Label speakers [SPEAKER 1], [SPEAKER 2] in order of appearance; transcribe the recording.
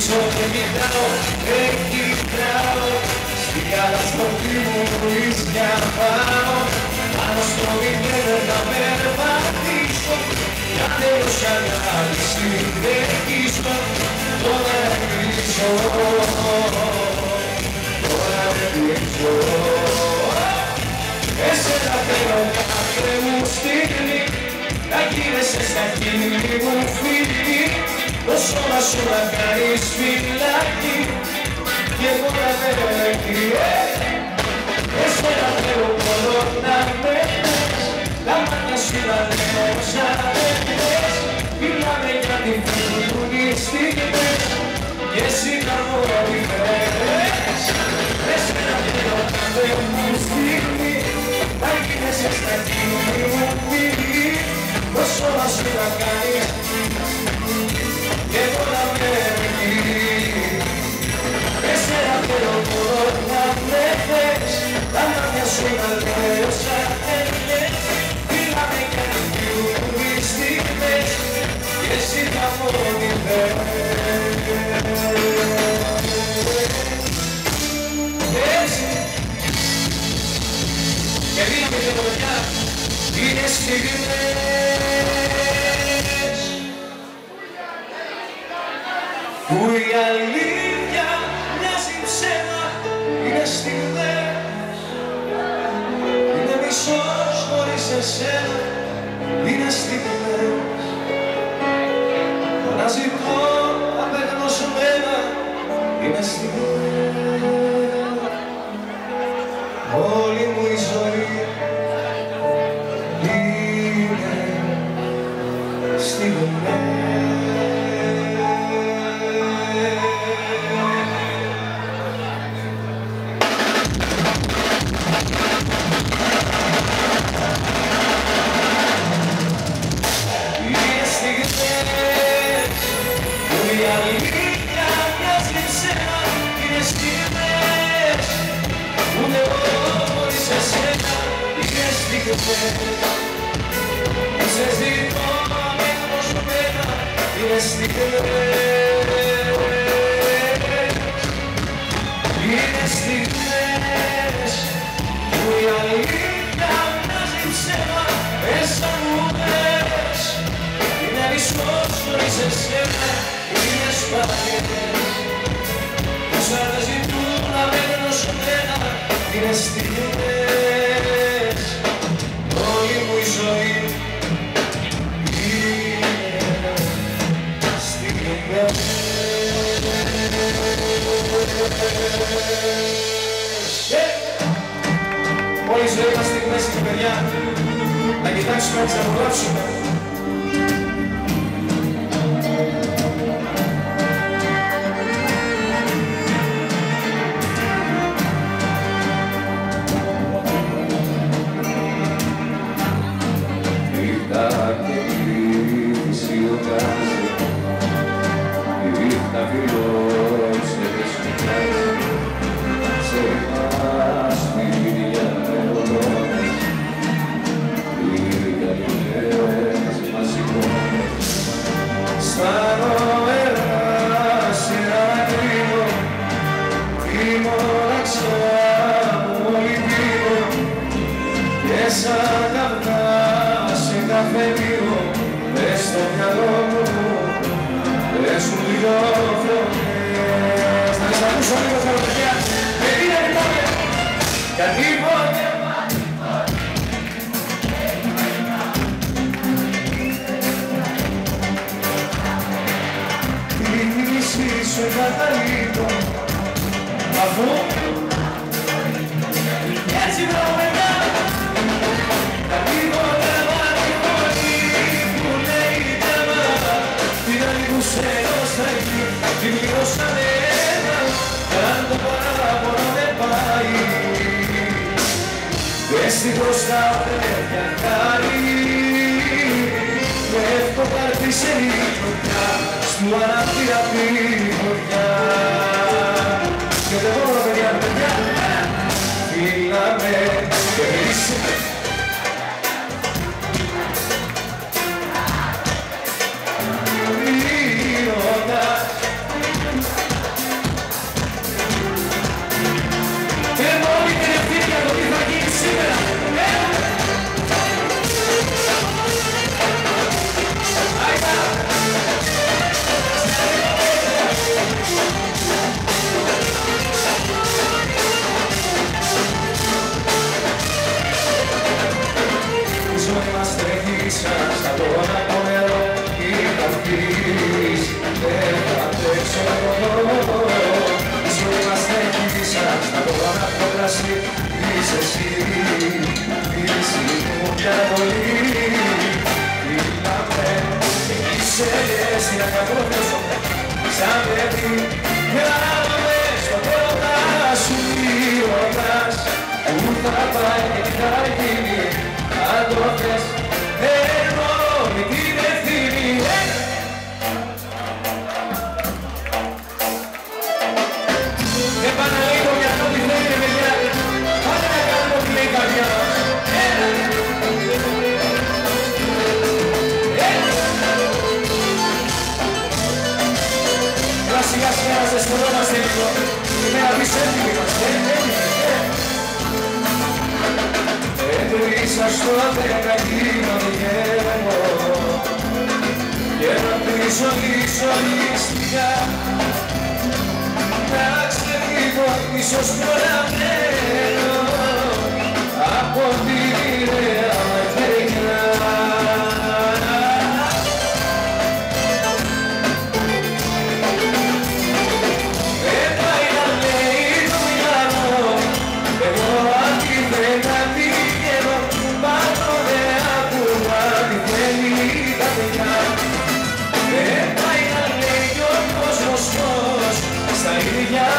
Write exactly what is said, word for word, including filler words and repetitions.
[SPEAKER 1] πίσω δεν κοιτάω, δεν κοιτάω. Στην καταστροφή μου βρίσκια πάω. Πάνω στο βιβλίο θα περπατήσω. Για τέλος ανάλυση δεν κλείσω. Τώρα δεν κλείσω. Τώρα δεν κλείσω. Εσένα θέλω κάθε μου στιγμή. Να γίνεσαι στα χείλη μου φίλη. Το σώμα σου να κάνεις φυλάκι. Και εγώ να θέλω εκεί. Εσένα θέλω μόνο να με θες. Τα μάτια σου να λέω σαν εχθές. Μιλάμε για την φύγουν οι στιγμές. Και εσύ να μου επιφέρες. Εσένα θέλω κάθε μου στιγμή. Να γίνεσαι στα χείλη μου φίλη. Το σώμα σου να κάνεις και εγώ να με εκεί. Εσένα θέλω μόνο να με θες. Τα μάτια σου να λέω σαν εχθές. Μιλάμε για να φύγουν οι στιγμές. Και εσύ θα μου έτσι. Και δίναμε και παιδιά. Είναι στιγμές που η αλήθεια μοιάζει ψέμα. Είναι στιγμές, είναι μισός χωρίς εσένα. Είναι στιγμές αναζητώ απεγνωσμένα. Είναι στιγμές όλη μου η ζωή. Σε ζητώ αμέσως μένα. Είναι στιγμές, είναι στιγμές που η αλήθεια μοιάζει ψέμα. Μέσα μου πες, είναι μισός χωρίς εσένα. Είναι σπαθιές που σαν να ζητούν αμέσως μένα. Είναι στιγμές όλη μου η ζωή. Όλη η ζωή μας στιγμές είναι παιδιά. Να κοιτάξουμε έτσι να απολαύσουμε. Νύχτα και κλείσει ο κάζι. Η νύχτα φιλώσε και σου πιάζει. Σε εμάς σπίτια με ορώνες. Οι καληνές μας σηκώνες. Στα νόερα σε ανακρίνω. Τη μοναξιά μου όλη πίνω. Και σαν καπνά σε κάθε λίγο. Μες στο μυαλό μου πέσουν δυο φωνές. Να τις ακούσω λίγο στα παιδιά. Με δίνε πόδια, γιατί πόδια. Η μισή σου εγκαταλείπω. Αφού έτσι βρω παιδιά. Γιατί πόδια μάτι πολύ που λέει τέμα. Την άλλη που σε νοσταγεί, την πληρώσανε ένα. Αν το παράπονο δεν πάει, δυστυχώς τα παιδιά χάρη. Με εύκο πάρτι σε λιτροπιά, στου αναπτήρα πυρηνιά. Και δεν μπορώ παιδιά, παιδιά, φύλαμε και είσαι. Ήρωνας για το τι θα γίνει σήμερα. Η ζωή μας τρέχει σαν σταγόνα από νερό. Θα πεις, δεν θα αντέξω εγώ. Η ζωή μας τρέχει σαν σταγόνα από κρασί. Είσαι εσύ, είσαι μου πια πολύ. Φίλαμε, είσαι στην ακαπρόθεσο. Σαν παιδί, γράμμαμε στο πρώτα σου ρωτάς. Πού θα πάει και τι θα γίνει, αν το θες, ενώ με την ευθύνη. Επαναλείπω για αυτό τι θέλετε παιδιά, πάτε να κάνουμε ό,τι λέει η καρδιά μας. Έλα σιγά σιγά να ζεστολόμαστε λίγο, είμαι να πεις έτοιμοι μας, έτρησα στο δεκατίνο γέμο και να πίσω ισολιστικά να ξεφύγω ίσως προλαβαίνω από την ιδέα μεθερινά. Δεν πάει να λέει το μυαλό, εγώ αντίθετα πηγαίνω, πάνω δεν ακούγα τι θέλει τα παιδιά. Δεν πάει να λέει ο κόσμος πως στα ίδια